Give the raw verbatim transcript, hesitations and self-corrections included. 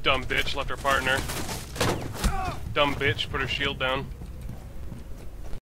Dumb bitch left her partner. Dumb bitch put her shield down.